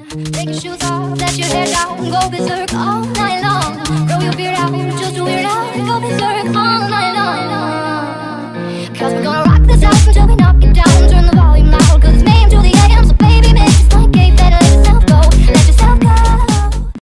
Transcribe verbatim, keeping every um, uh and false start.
Take your shoes off, let your hair down, go berserk all night